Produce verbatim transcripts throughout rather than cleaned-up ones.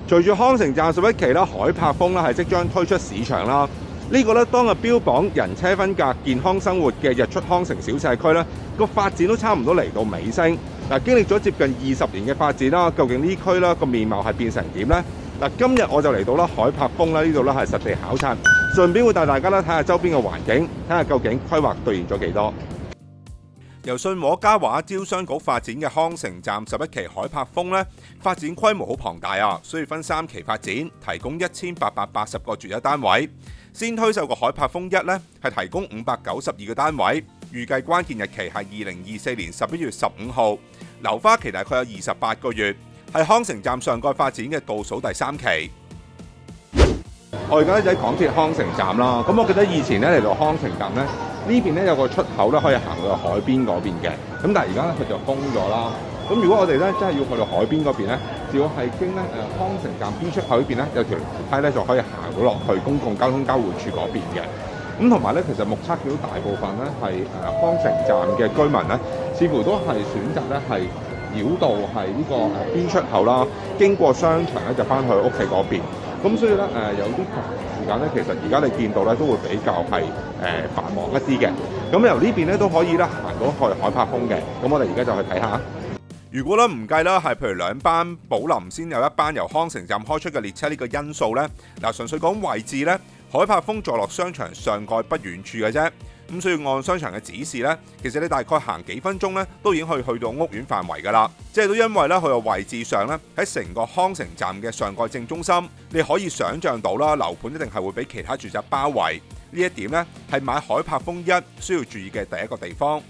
隨住康城站十一期啦，海柏峰啦係即將推出市場啦。呢個咧當日標榜人車分隔、健康生活嘅日出康城小社區咧，個發展都差唔多嚟到尾聲。嗱，經歷咗接近二十年嘅發展啦，究竟呢區啦個面貌係變成點呢？嗱，今日我就嚟到啦海柏峰啦，呢度咧係實地考察，順便會帶大家咧睇下周邊嘅環境，睇下究竟規劃兌現咗幾多。由信和嘉華招商局發展嘅康城站十一期海柏峰咧，發展規模好龐大啊，需要分三期發展，提供一千八百八十個住宅單位。先推售個海柏峰一咧，係提供五百九十二個單位，預計關鍵日期係二零二四年十一月十五號，樓花期大概有二十八個月，係康城站上蓋發展嘅倒數第三期。我而家就喺港鐵康城站啦，咁我記得以前咧嚟到康城站咧，呢邊咧有個出口咧可以行到去海邊嗰邊嘅，咁但係而家咧佢就封咗啦。咁如果我哋咧真係要去到海邊嗰邊咧，只要係經咧誒康城站 B 出口呢邊咧有條梯咧就可以行到落去公共交通交匯處嗰邊嘅。咁同埋咧，其實目測到大部分咧係誒康城站嘅居民咧，似乎都係選擇咧係繞道係呢個誒 B 出口啦，經過商場咧就翻去屋企嗰邊。咁所以咧誒有啲時間咧，其實而家你見到咧都會比較係誒繁忙一啲嘅。咁由呢邊咧都可以咧行到去海柏峰嘅。咁我哋而家就去睇下。如果咧唔計啦，係譬如兩班寶林先有一班由康城站開出嘅列車呢個因素咧，嗱純粹講位置咧，海柏峰坐落商場上蓋不遠處嘅啫。咁所以按商場嘅指示咧，其實你大概行幾分鐘咧，都已經可以去到屋苑範圍㗎啦。即係都因為咧佢個位置上咧，喺成個康城站嘅上蓋正中心，你可以想像到啦，樓盤一定係會俾其他住宅包圍。呢一點咧係買海柏峰一需要注意嘅第一個地方。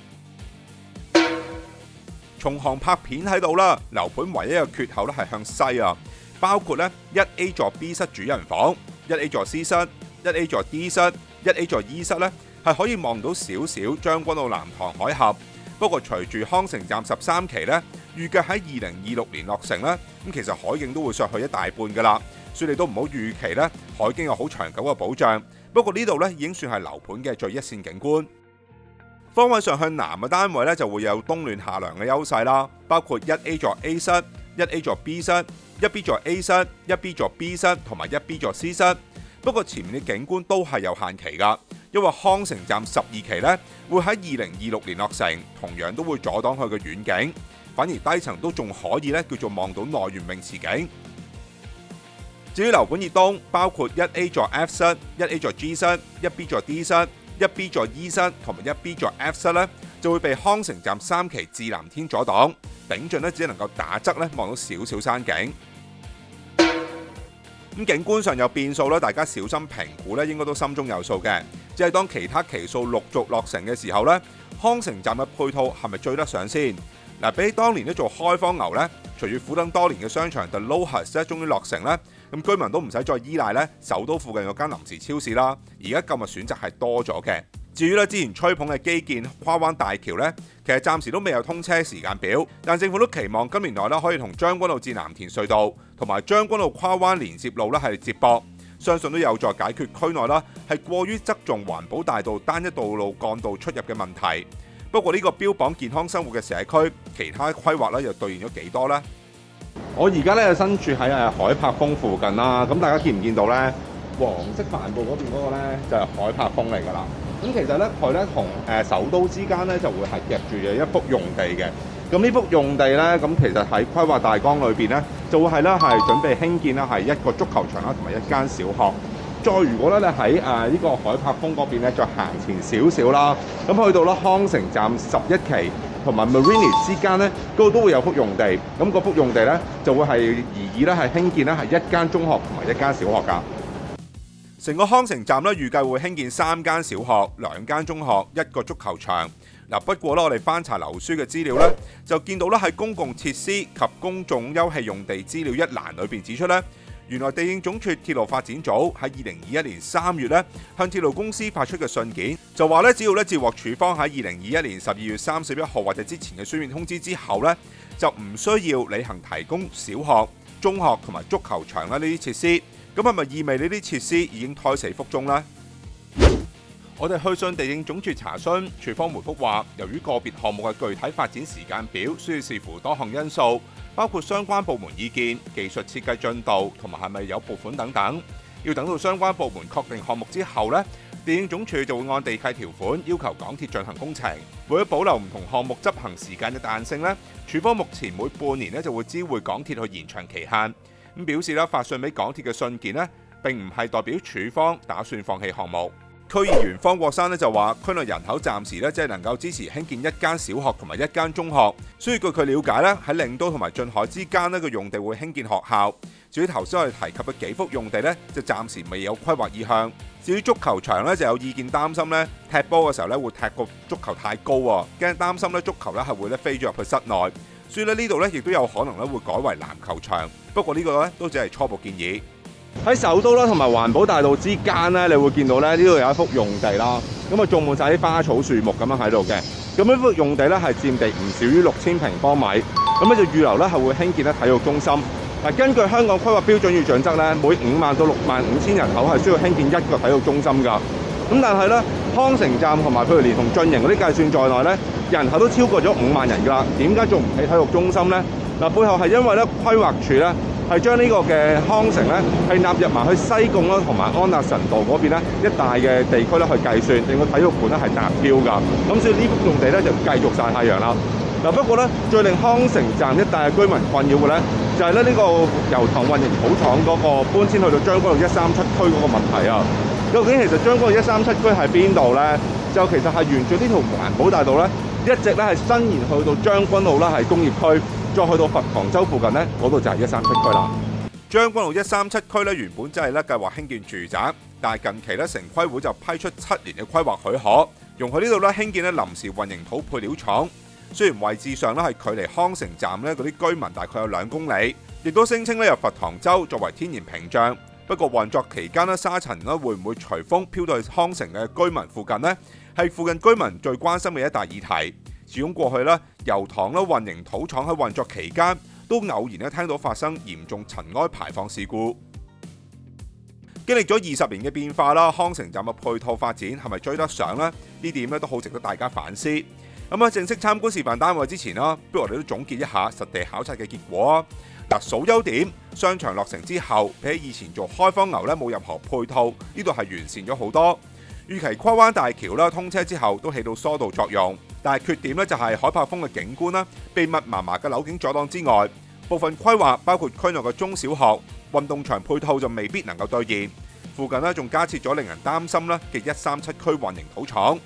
從航拍片喺度啦，樓盤唯一嘅缺口咧係向西啊，包括咧一 A 座 B 室主人房、一 A 座 C 室、一 A 座 D 室、一 A 座 E 室咧係可以望到少少將軍澳南塘海峽。不過隨住康城站十三期咧，預計喺二零二六年落成咧，咁其實海景都會削去一大半㗎啦，所以你都唔好預期咧海景有好長久嘅保障。不過呢度咧已經算係樓盤嘅最一線景觀。方位上向南嘅單位咧就會有冬暖夏涼嘅優勢啦，包括一 A 座 A 室、一 A 座 B 室、一 B 座 A 室、一 B 座 B 室同埋一 B 座 C 室。不過前面嘅景觀都係有限期㗎，因為康城站十二期咧會喺二零二六年落成，同樣都會阻擋佢嘅遠景，反而低層都仲可以咧叫做望到內園泳池景。至於樓盤以東，包括一 A 座 F 室、一 A 座 G 室、一 B 座 D 室、一 B 座 E 室同埋一 B 座 F 室咧，就會被康城站三期至藍天阻擋，頂盡咧只能夠打側咧望到少少山景。咁景觀上有變數咧，大家小心評估咧，應該都心中有數嘅。即係當其他期數陸續落成嘅時候咧，康城站嘅配套係咪追得上先？嗱，比起當年都做開荒牛咧，隨住苦等多年嘅商場 The Lohas 咧終於落成咧，咁居民都唔使再依賴咧首都附近嗰間臨時超市啦。而家購物選擇係多咗嘅。至於咧之前吹捧嘅基建跨灣大橋咧，其實暫時都未有通車時間表，但政府都期望今年內咧可以同將軍澳至藍田隧道同埋將軍澳跨灣連接路咧係接駁，相信都有助解決區內啦係過於側重環保大道單一道路幹道出入嘅問題。不過呢個標榜健康生活嘅社區，其他規劃咧又兌現咗幾多呢？我而家咧就身處喺誒海柏峰附近啦，咁大家見唔見到咧？黃色帆布嗰邊嗰個咧就係海柏峰嚟㗎啦。咁其實咧佢咧同誒首都之間咧就會係夾住嘅一幅用地嘅。咁呢幅用地咧，咁其實喺規劃大綱裏邊咧就會係咧係準備興建啦係一個足球場啦同埋一間小學。再如果咧你喺誒呢個海柏峰嗰邊咧再行前少少啦，咁去到咧康城站十一期同埋 Marine 之間咧，嗰度都會有幅用地。咁嗰幅用地咧就會係擬議咧係興建咧係一間中學同埋一間小學㗎。成個康城站咧預計會興建三間小學、兩間中學、一個足球場。嗱，不過咧我哋翻查樓書嘅資料咧，就見到咧喺公共設施及公眾休憩用地資料一欄裏邊指出咧，原來地政總署鐵路發展組喺二零二一年三月咧向鐵路公司發出嘅信件，就話咧只要咧接獲署方喺二零二一年十二月三十一號或者之前嘅書面通知之後咧，就唔需要履行提供小學、中學同埋足球場啦呢啲設施。咁係咪意味呢啲設施已經胎死腹中呢？我哋去信地政總署查詢，署方回覆話，由於個別項目嘅具體發展時間表需要視乎多項因素， 包括相關部門意見、技術設計進度同埋係咪有撥款等等。要等到相關部門確定項目之後呢，電影總署就會按地契條款要求港鐵進行工程。為咗保留唔同項目執行時間嘅彈性呢，署方目前每半年呢就會知會港鐵去延長期限。咁表示啦，發信俾港鐵嘅信件呢並唔係代表署方打算放棄項目。區議員方國珊呢就話，區內人口暫時咧只係能夠支持興建一間小學同埋一間中學，所以據佢了解咧，喺領都同埋晉海之間呢個用地會興建學校。至於頭先我哋提及嘅幾幅用地呢，就暫時未有規劃意向。至於足球場呢，就有意見擔心呢踢波嘅時候咧會踢個足球太高喎，驚擔心咧足球咧係會咧飛咗入去室內，所以咧呢度咧亦都有可能咧會改為籃球場。不過呢個咧都只係初步建議。喺首都啦同埋環保大道之間咧，你會見到咧呢度有一幅用地啦，咁啊種滿晒啲花草樹木咁樣喺度嘅。咁呢幅用地咧係佔地唔少於六千平方米，咁咧就預留咧係會興建咧體育中心。嗱，根據香港規劃標準與準則咧，每五萬到六萬五千人口係需要興建一個體育中心㗎。咁但係咧，康城站同埋譬如連同進營嗰啲計算在內咧，人口都超過咗五萬人㗎啦。點解仲唔起體育中心咧？嗱，背後係因為咧規劃署咧係將呢個嘅康城咧係納入埋去西貢啦同埋安達臣道嗰邊咧一帶嘅地區咧去計算，令個體育館咧係達標㗎。咁所以呢幅用地咧就繼續曬太陽啦。嗱，不過咧最令康城站一帶嘅居民困擾嘅咧就係咧呢個油塘混凝土廠嗰個搬遷去到將軍澳一三七區嗰個問題啊。究竟其實將軍澳一三七區喺邊度咧？就其實係沿住呢條環保大道咧，一直咧係伸延去到將軍澳啦，係工業區，再去到佛堂洲附近咧，嗰度就係一三七區啦。將軍澳一三七區咧原本真係咧計劃興建住宅，但係近期咧城規會就批出七年嘅規劃許可，容許呢度咧興建咧臨時混凝土配料廠。雖然位置上咧係距離康城站咧嗰啲居民大概有兩公里，亦都聲稱咧由佛堂洲作為天然屏障。不過運作期間咧沙塵咧會唔會隨風飄到去康城嘅居民附近呢？係附近居民最關心嘅一大議題。始終過去咧油塘咧混凝土廠喺運作期間都偶然咧聽到發生嚴重塵埃排放事故。經歷咗二十年嘅變化啦，康城站嘅配套發展係咪追得上呢？呢點咧都好值得大家反思。咁喺正式參觀示範單位之前啦，不如我哋都總結一下實地考察嘅結果啊！嗱，數優點，商場落成之後，比起以前做開荒牛咧冇任何配套，呢度係完善咗好多。預期跨灣大橋啦通車之後都起到疏導作用，但係缺點咧就係海柏峰嘅景觀啦，被密麻麻嘅樓景阻擋之外，部分規劃包括區內嘅中小學、運動場配套就未必能夠兌現。附近咧仲加設咗令人擔心啦嘅一三七區混凝土廠。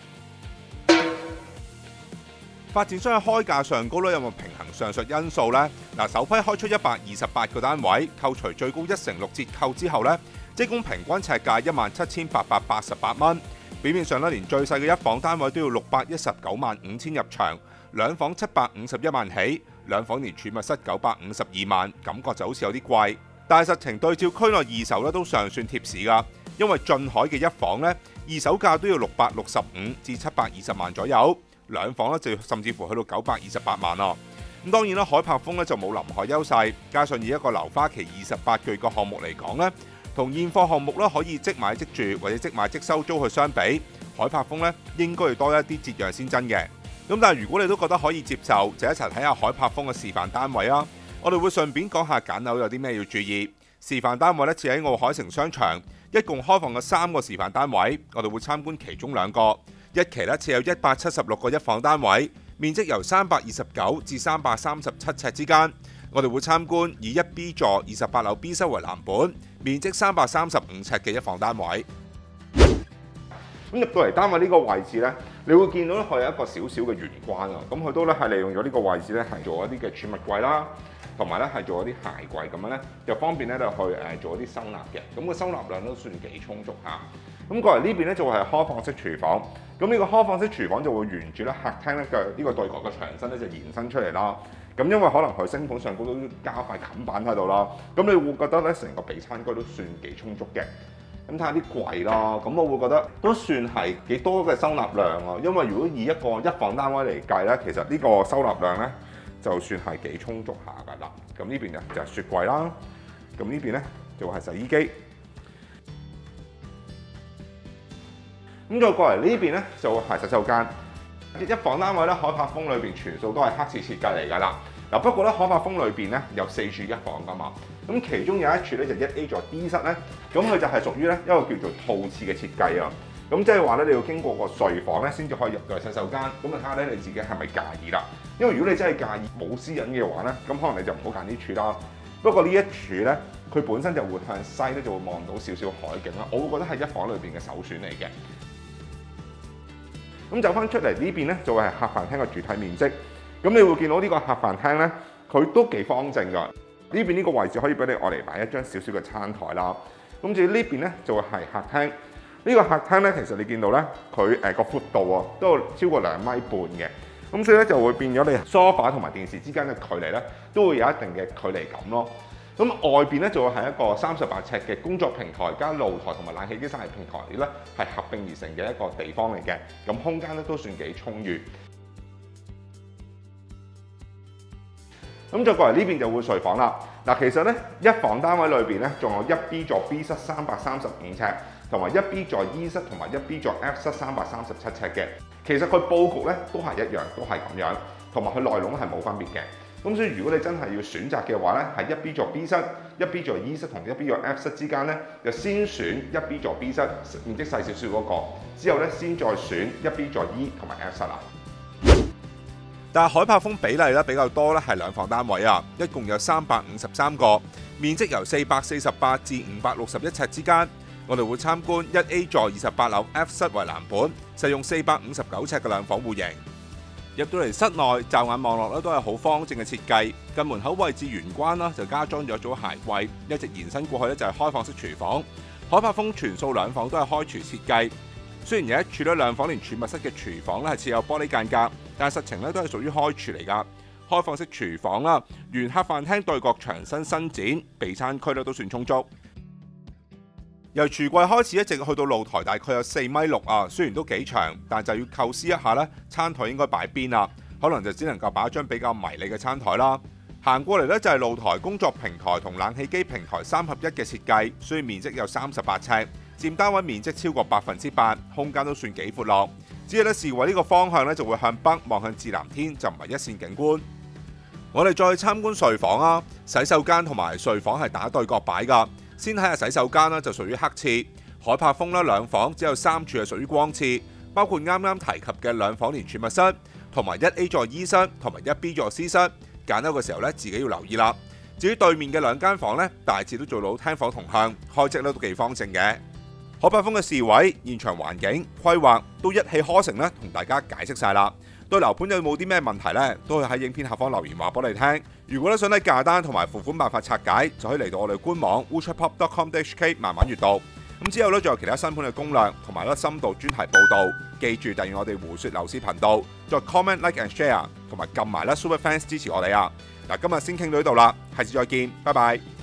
發展商喺開價上高咧，有冇平衡上述因素呢？嗱，首批開出一百二十八個單位，扣除最高一成六折扣之後呢，即共平均尺價一萬七千八百八十八蚊。表面上咧，連最細嘅一房單位都要六百一十九萬五千入場，兩房七百五十一萬起，兩房連儲物室九百五十二萬，感覺就好似有啲貴。但係實情對照區內二手咧都尚算貼市㗎，因為晉海嘅一房呢，二手價都要六百六十五至七百二十萬左右。兩房咧就甚至乎去到九百二十八萬咯。咁當然啦，海柏峰咧就冇臨海優勢，加上以一個樓花期二十八個月嘅項目嚟講咧，同現貨項目咧可以即買即住或者即買即收租去相比，海柏峰咧應該要多一啲折讓先真嘅。咁但係如果你都覺得可以接受，就一齊睇下海柏峰嘅示範單位啊！我哋會順便講下揀樓有啲咩要注意。示範單位咧設喺奧海城商場，一共開放嘅三個示範單位，我哋會參觀其中兩個。一期咧設有一百七十六個一房單位，面積由三百二十九至三百三十七尺之間。我哋會參觀以一 B 座二十八樓 B 室為藍本，面積三百三十五尺嘅一房單位。咁入到嚟單位呢個位置呢，你會見到咧佢有一個小小嘅玄關啊。咁佢都咧係利用咗呢個位置咧係做一啲嘅儲物櫃啦，同埋咧係做一啲鞋櫃咁樣咧，就方便咧就去誒做一啲收納嘅。咁個收納量都算幾充足嚇。咁過嚟呢邊咧就係開放式廚房。咁呢個開放式廚房就會沿住咧客廳咧嘅呢個對角嘅牆身咧就延伸出嚟啦。咁因為可能佢星盤上高都加塊冚板喺度啦，咁你會覺得咧成個備餐區都算幾充足嘅。咁睇下啲櫃啦，咁我會覺得都算係幾多嘅收納量啊。因為如果以一個一房單位嚟計咧，其實呢個收納量咧就算係幾充足下㗎啦。咁呢邊就係雪櫃啦，咁呢邊咧就係洗衣機。咁再過嚟呢邊咧就係洗手間。一房單位咧，海柏峰裏邊全數都係黑廁設計嚟㗎啦。 嗱，不過咧，海柏豐裏邊咧有四處一房噶嘛，咁其中有一處咧就一 A 座 D 室咧，咁佢就係屬於咧一個叫做套廁嘅設計啊。咁即係話咧，你要經過個睡房咧，先至可以入到去洗手間。咁啊睇下咧你自己係咪介意啦？因為如果你真係介意冇私隱嘅話咧，咁可能你就唔好揀呢處啦。不過呢一處咧，佢本身就會向西咧，就會望到少少海景啦。我會覺得係一房裏邊嘅首選嚟嘅。咁走翻出嚟呢邊咧，就會係客飯廳嘅主體面積。咁你會見到呢個客飯廳咧，佢都幾方正㗎。呢邊呢個位置可以俾你愛嚟擺一張少少嘅餐台啦。咁至於呢邊咧，就會係客廳。呢個客廳咧，其實你見到咧，佢誒個闊度啊，都有超過兩米半嘅。咁所以咧就會變咗你梳化同埋電視之間嘅距離咧，都會有一定嘅距離感咯。咁外邊咧就會係一個三十八尺嘅工作平台加露台同埋冷氣機生態平台咧，係合併而成嘅一個地方嚟嘅。咁空間咧都算幾充裕。咁再過嚟呢邊就會睡房啦。嗱，其實咧一房單位裏邊咧，仲有一 B 座 B 室三百三十五尺，同埋一 B 座 E 室同埋一 B 座 F 室三百三十七尺嘅。其實佢佈局咧都係一樣，都係咁樣，同埋佢內籠係冇分別嘅。咁所以如果你真係要選擇嘅話咧，係一 B 座 B 室、一 B 座 E 室同一 B 座 F 室之間咧，就先選一 B 座 B 室面積細少少嗰個，之後咧先再選一 B 座 E 同埋 F 室啦。但係海柏豐比例咧比較多咧，係兩房單位啊，一共有三百五十三個，面積由四百四十八至五百六十一尺之間。我哋會參觀一 A 座二十八樓 F 室為藍本，實用四百五十九尺嘅兩房戶型。入到嚟室內，驟眼望落咧都係好方正嘅設計。近門口位置玄關啦，就加裝咗一組鞋櫃，一直延伸過去咧就係開放式廚房。海柏豐全數兩房都係開廚設計。雖然有一處咧兩房連儲物室嘅廚房咧係設有玻璃間隔，但係實情咧都係屬於開廚嚟㗎。開放式廚房啦，沿客飯廳對角牆身伸展，備餐區咧都算充足。由櫥櫃開始一直去到露台，大概有四米六啊。雖然都幾長，但就要構思一下咧，餐台應該擺邊啊？可能就只能夠擺一張比較迷你嘅餐台啦。行過嚟咧就係露台、工作平台同冷氣機平台三合一嘅設計，雖然面積有三十八尺，佔單位面積超過百分之八，空間都算幾闊落。只係咧視為呢個方向咧就會向北望向至藍天，就唔係一線景觀。我哋再去參觀睡房啊，洗手間同埋睡房係打對角擺㗎。先睇下洗手間啦，就屬於黑廁。海柏豐啦，兩房只有三處係屬於光廁，包括啱啱提及嘅兩房連儲物室，同埋一 A 座 E 室同埋一 B 座 C 室。揀樓嘅時候咧，自己要留意啦。至於對面嘅兩間房咧，大致都做到廳房同向，開則咧都幾方正嘅。海柏豐嘅視位、現場環境、規劃都一氣呵成咧，同大家解釋晒啦。對樓盤有冇啲咩問題呢？都可以喺影片下方留言話俾我哋聽。如果咧想睇價單同埋付款辦法拆解，就可以嚟到我哋官網 wuchopop dot com dot h k 慢慢閱讀。咁之後咧，仲有其他新盤嘅攻略同埋咧深度專題報導。記住訂閱我哋胡說樓市頻道，再 comment like and share，同埋撳埋咧 super fans 支持我哋啊！嗱，今日先傾到呢度啦，下次再見，拜拜。